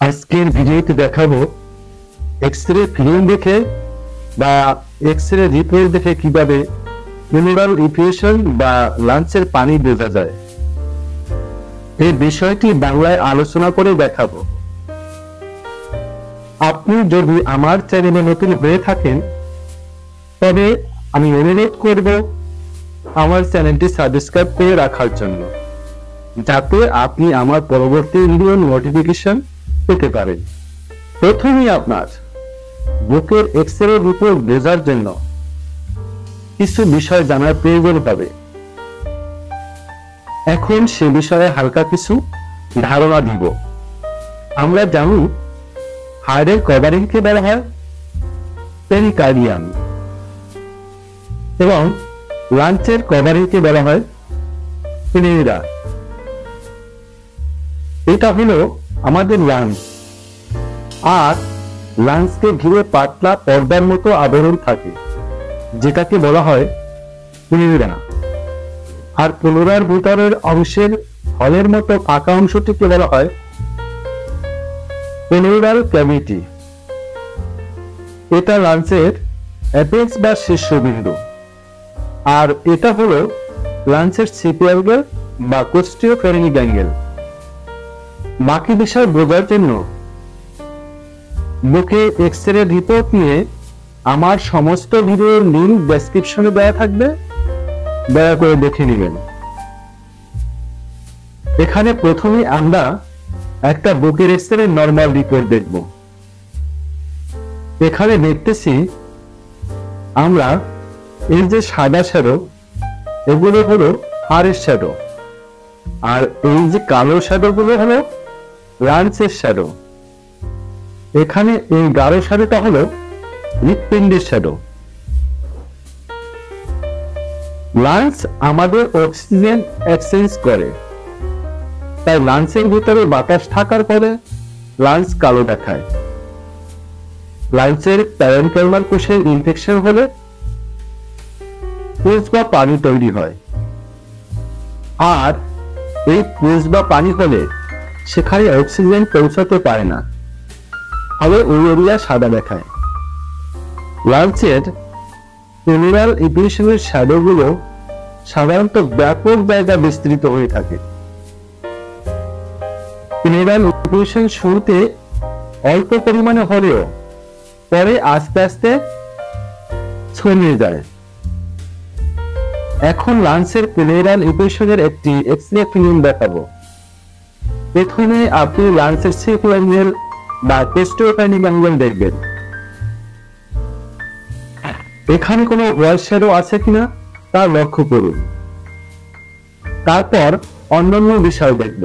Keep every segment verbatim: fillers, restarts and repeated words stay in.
আজকের ভিডিওতে দেখাবো এক্স-রে ফিল্ম দেখে বা এক্স-রে রিপোর্ট দেখে কিভাবে প্লুরাল ইফিউশন বা লাঞ্চের পানি বোঝা যায়। এই বিষয়টি বাংলায় আলোচনা করে দেখাবো। আপনি যদি আমার চ্যানেলে নতুন হয়ে থাকেন তবে আমি অনুরোধ করব আমার চ্যানেলটি সাবস্ক্রাইব করে রাখার জন্য, যাতে আপনি আমার পরবর্তী ভিডিওর নোটিফিকেশন পেতে পারেন। প্রথমেই আপনার বুকের এক্স-রে রিপোর্ট বোঝার জন্য কিছু বিষয় জানার প্রয়োজন হবে। এখন সে বিষয়ে হালকা কিছু ধারণা দিব। আমরা জানি হাড়ের কভারিংকে বলা হয় পেরিকার্ডিয়াম এবং লাঞ্চের কভারিংকে বলা হয় প্লেউরা। এটা হলো আমাদের লাঞ্চ, আর লাঞ্চকে ঘিরে পাতলা পর্দার মতো আবরণ থাকে যেটাকে বলা হয় প্লেউরা। আর প্লুরার ভিতরের অংশের হলের মতো ফাঁকা অংশটিকে বলা হয় প্লুরাল ক্যাভিটি। এটা লাঞ্চের অ্যাপেক্স বা শীর্ষবিন্দু, আর এটা হলো লাঞ্চের সিপি অ্যাঙ্গেল বা কস্টোফ্রেনিক অ্যাঙ্গেল। বাকি বিষয় বোঝার জন্য বুকে এক্স-রে রিপোর্ট নিয়ে আমার সমস্ত ভিডিওর লিংক ডেসক্রিপশনে দেওয়া থাকবে, দয়া করে দেখে নেবেন। এখানে প্রথমে আমরা একটা বুকের এক্স-রে নরমাল রিপোর্ট দেখব। এখানে দেখতেছি আমরা এই যে সাদা শ্যাডো, এগুলো হলো হাড়ের শ্যাডো, আর এই যে কালো শ্যাডো গুলো হলো লাঞ্চের শ্যাডো। এখানে এই গাঢ় শ্যাডোটা হলো হৃৎপিণ্ডের শ্যাডো। লাঞ্চ আমাদের অক্সিজেন এক্সচেঞ্জ করে, তাই লাঞ্চের ভিতরে বাতাস থাকার পরে লাঞ্চ কালো দেখায়। লাঞ্চের প্যারেনকাইমাল কোষের ইনফেকশন হলে পুজ বা পানি তৈরি হয়, আর এই পুজ বা পানি হলে সেখানে অক্সিজেন পৌঁছাতে পারে না, ফলে ওই এরিয়া সাদা দেখায়। লাঞ্চের প্লুরাল ইফিউশনের শ্যাডো গুলো সাধারণত ব্যাপক জায়গা বিস্তৃত হয়ে থাকে। প্লুরাল ইফিউশন শুরুতে অল্প পরিমাণে হলেও পরে আস্তে আস্তে ছড়িয়ে যায়। এখন লাঞ্চের প্লুরাল ইফিউশনের একটি এক্স-রে ফিল্ম দেখাবো। প্রথমে আপনি লাঞ্চের সিপি অ্যাঙ্গেল বা কস্টোফ্রেনিক অ্যাঙ্গেল দেখবেন। এখানে কোনো ওয়াল শ্যাডো আছে কিনা তা লক্ষ্য করুন। তারপর অন্যান্য বিষয় দেখব।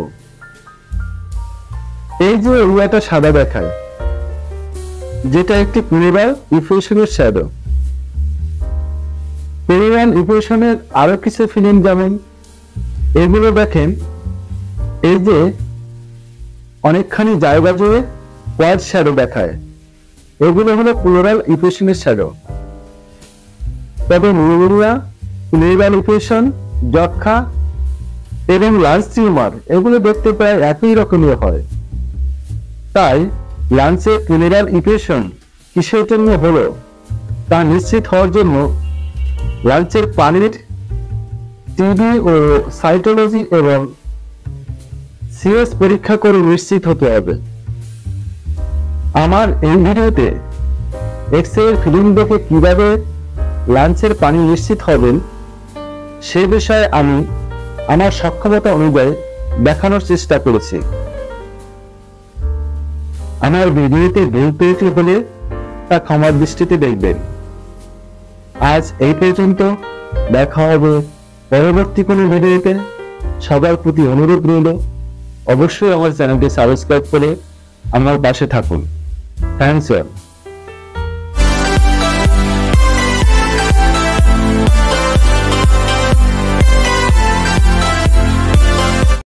এই যে এরিয়াটা সাদা দেখায়, যেটা একটি প্লুরাল ইফিউশনের শ্যাডো। প্লুরাল ইফিউশনের আরো কিছু ফিল্ম যেমন এগুলো দেখেন, এই যে অনেকখানি জায়গা জুড়ে কোয়াড শ্যাডো দেখায়, এগুলো হলো প্লুরাল ইফিউশনের শ্যাডো। তবে নিউমোনিয়া, প্লুরাল ইফিউশন, যক্ষা এবং লাঞ্চ টিউমার এগুলো দেখতে প্রায় একই রকমের হয়। তাই লাঞ্চে প্লুরাল ইফিউশন কিসের জন্য হলো তা নিশ্চিত হওয়ার জন্য লাঞ্চের পানির টিবি ও সাইটোলজি এবং সিএস পরীক্ষা করে নিশ্চিত হতে হবে। আমার এই ভিডিওতে এক্স-রে ফিল্ম দেখে কিভাবে লাঞ্চের পানি নিশ্চিত হবেন সে বিষয়ে আমি আমার সক্ষমতা অনুযায়ী দেখানোর চেষ্টা করেছি। আমার ভিডিওতে ভুল ত্রুটি হলে তা ক্ষমার দৃষ্টিতে দেখবেন। আজ এই পর্যন্ত, দেখা হবে পরবর্তী কোনো ভিডিওতে। সবার প্রতি অনুরোধ রইল, অবশ্যই আমার চ্যানেলটি সাবস্ক্রাইব করে আমার পাশে থাকুন। থ্যাংকস।